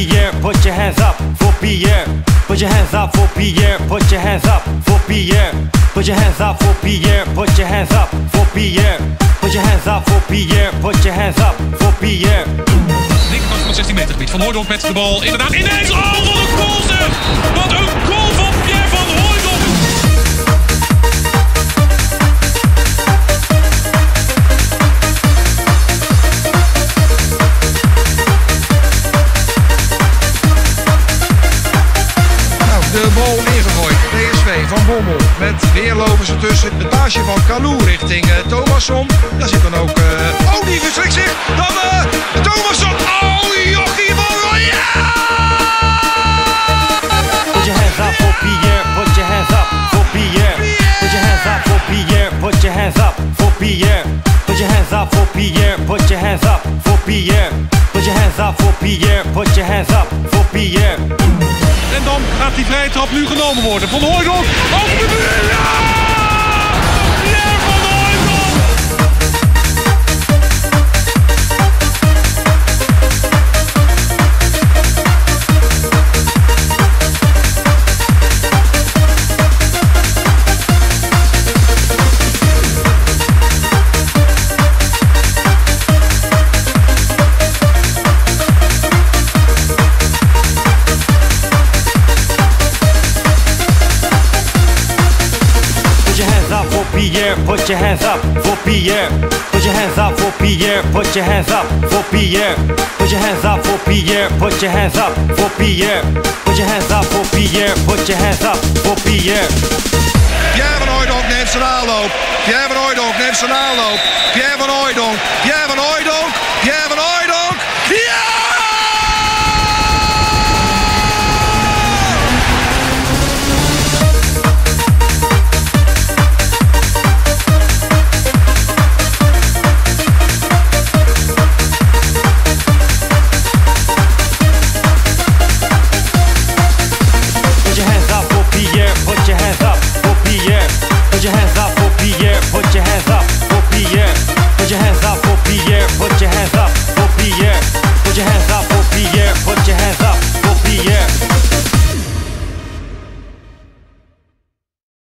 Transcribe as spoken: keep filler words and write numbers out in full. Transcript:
Pierre, put your hands up for Pierre. Put your hands up for Pierre, put your hands up for Pierre. Put your hands up for Pierre, put your hands up for Pierre. Put your hands up for Pierre, put your hands up for Pierre. Linkerkant van het zestien meter gebied. Van Hooijdonk met de bal. Inderdaad, ineens. Oh, wat een goal zeg! Wat een goal van Pierre van Hooijdonk! De bal ingegooid. P S V van Bommel met Weerlovens ertussen. Het paasje van Kalou richting uh, Thomasson. Daar zit dan ook... Uh... Oh, die verstrikt zich. Dan uh, Thomasson. Oh, jochie van... Ja! Put your hands up for Pierre. Put your hands up for Pierre. Put your hands up for Pierre. Put your hands up for Pierre. Put your hands up for Pierre. Put your hands up for Pierre. Put your hands up for Pierre. Put your hands up for Pierre. En dan gaat die vrije trap nu genomen worden. Van Hooijdonk over de muur. Ja! Pierre van Hooijdonk! Pierre, put your hands up for Pierre. Put your hands up for Pierre. Put your hands up for Pierre. Put your hands up for Pierre. Put your hands up for Pierre. Put your hands up for Pierre. Put your hands up for Pierre. Pierre van Hooijdonk neemt zijn aanloop. Pierre van Hooijdonk neemt zijn aanloop. Pierre van Hooijdonk. Pierre van Hooijdonk.